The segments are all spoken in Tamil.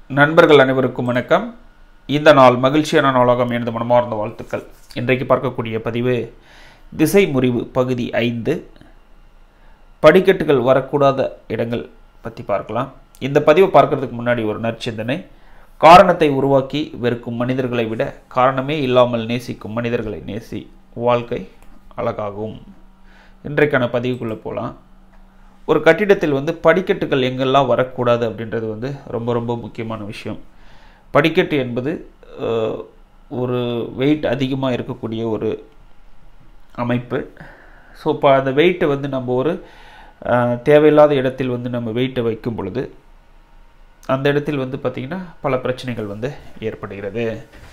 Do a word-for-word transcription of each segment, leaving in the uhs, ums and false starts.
நண்பர்கள் அனைவருக்கும் வணக்கம். இந்த நாள் மகிழ்ச்சியான நாளாக எனது மனமார்ந்த வாழ்த்துக்கள். இன்றைக்கு பார்க்கக்கூடிய பதிவு திசை முறிவு பகுதி ஐந்து, படிக்கட்டுகள் வரக்கூடாத இடங்கள் பற்றி பார்க்கலாம். இந்த பதிவை பார்க்கறதுக்கு முன்னாடி ஒரு நற்சிந்தனை. காரணத்தை உருவாக்கி வெறுக்கும் மனிதர்களை விட காரணமே இல்லாமல் நேசிக்கும் மனிதர்களை நேசி, வாழ்க்கை அழகாகும். இன்றைக்கான பதிவுக்குள்ளே போகலாம். ஒரு கட்டிடத்தில் வந்து படிக்கட்டுகள் எங்கெல்லாம் வரக்கூடாது அப்படின்றது வந்து ரொம்ப ரொம்ப முக்கியமான விஷயம். படிக்கட்டு என்பது ஒரு வெயிட் அதிகமாக இருக்கக்கூடிய ஒரு அமைப்பு. ஸோ இப்போ அந்த வெயிட்டை வந்து நம்ம ஒரு தேவையில்லாத இடத்தில் வந்து நம்ம வெயிட்டை வைக்கும் பொழுது அந்த இடத்தில் வந்து பார்த்திங்கன்னா பல பிரச்சனைகள் வந்து ஏற்படுகிறது.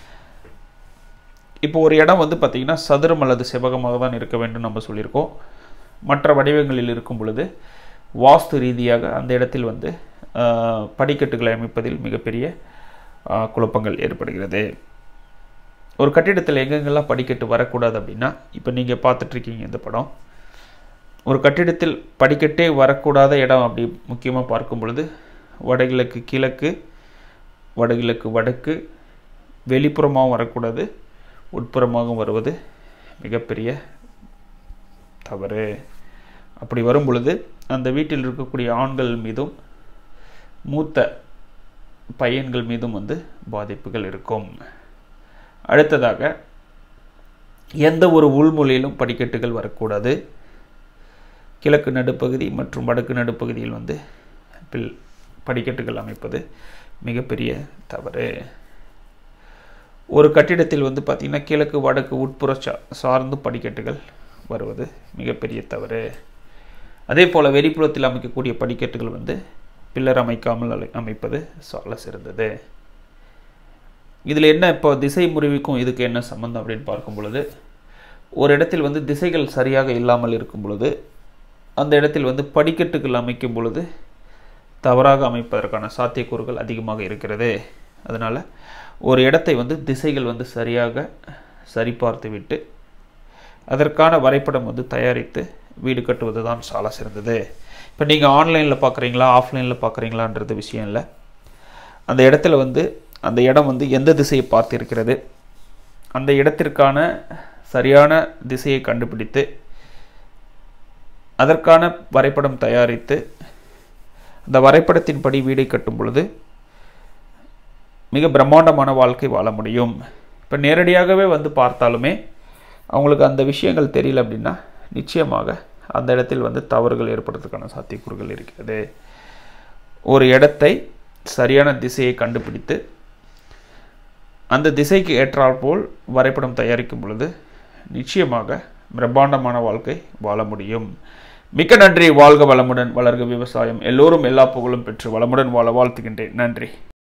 இப்போ ஒரு இடம் வந்து பார்த்திங்கன்னா சதுரம் அல்லது செவ்வகமாக தான் இருக்க வேண்டும் நம்ம சொல்லியிருக்கோம். மற்ற வடிவங்களில் இருக்கும் பொழுது வாஸ்து ரீதியாக அந்த இடத்தில் வந்து படிக்கட்டுகளை அமைப்பதில் மிகப்பெரிய குழப்பங்கள் ஏற்படுகிறது. ஒரு கட்டிடத்தில் எங்கெங்கெல்லாம் படிக்கட்டு வரக்கூடாது அப்படின்னா, இப்போ நீங்கள் பார்த்துட்ருக்கீங்க இந்த படம். ஒரு கட்டிடத்தில் படிக்கட்டே வரக்கூடாத இடம் அப்படி முக்கியமாக பார்க்கும் பொழுது வடகிழக்கு கிழக்கு, வடகிழக்கு வடக்கு, வெளிப்புறமாகவும் வரக்கூடாது, உட்புறமாகவும் வருவது மிகப்பெரிய தவறு. அப்படி வரும் பொழுது அந்த வீட்டில் இருக்கக்கூடிய ஆண்கள் மீதும் மூத்த பையன்கள் மீதும் வந்து பாதிப்புகள் இருக்கும். அடுத்ததாக, எந்த ஒரு உள்மொழியிலும் படிக்கட்டுகள் வரக்கூடாது. கிழக்கு நடுப்பகுதி மற்றும் வடக்கு நடுப்பகுதியில் வந்து பில் படிக்கட்டுகள் அமைப்பது மிகப்பெரிய தவறு. ஒரு கட்டிடத்தில் வந்து பார்த்திங்கன்னா கிழக்கு வடக்கு உட்புற சா சார்ந்து படிக்கட்டுகள் வருவது மிகப்பெரிய தவறு. அதே போல் வெளிப்புறத்தில் அமைக்கக்கூடிய படிக்கட்டுகள் வந்து பில்லர் அமைக்காமல் அமைப்பது சால சிறந்தது. இதில் என்ன இப்போ திசை முறிவுக்கும் இதுக்கு என்ன சம்பந்தம் அப்படின்னு பார்க்கும் பொழுது, ஒரு இடத்தில் வந்து திசைகள் சரியாக இல்லாமல் இருக்கும் பொழுது அந்த இடத்தில் வந்து படிக்கட்டுகள் அமைக்கும் பொழுது தவறாக அமைப்பதற்கான சாத்தியக்கூறுகள் அதிகமாக இருக்கிறது. அதனால் ஒரு இடத்தை வந்து திசைகள் வந்து சரியாக சரிபார்த்து விட்டு அதற்கான வரைபடம் வந்து தயாரித்து வீடு கட்டுவது தான் சால சிறந்தது. இப்போ நீங்கள் ஆன்லைனில் பார்க்குறீங்களா ஆஃப்லைனில் பார்க்குறீங்களான்றது விஷயம் இல்லை. அந்த இடத்துல வந்து அந்த இடம் வந்து எந்த திசையை பார்த்து இருக்கிறது, அந்த இடத்திற்கான சரியான திசையை கண்டுபிடித்து அதற்கான வரைபடம் தயாரித்து அந்த வரைபடத்தின்படி வீடை கட்டும் பொழுது மிக பிரம்மாண்டமான வாழ்க்கை வாழ முடியும். இப்போ நேரடியாகவே வந்து பார்த்தாலுமே அவங்களுக்கு அந்த விஷயங்கள் தெரியல அப்படின்னா நிச்சயமாக அந்த இடத்தில் வந்து தவறுகள் ஏற்படுறதுக்கான சாத்தியக்கூறுகள் இருக்கிறது. ஒரு இடத்தை சரியான திசையை கண்டுபிடித்து அந்த திசைக்கு ஏற்றாற்போல் வரைபடம் தயாரிக்கும் பொழுது நிச்சயமாக பிரம்மாண்டமான வாழ்க்கை வாழ முடியும். மிக்க நன்றி. வாழ்க வளமுடன், வளர்க விவசாயம். எல்லோரும் எல்லா புகழும் பெற்று வளமுடன் வாழ வாழ்த்துகின்றேன். நன்றி.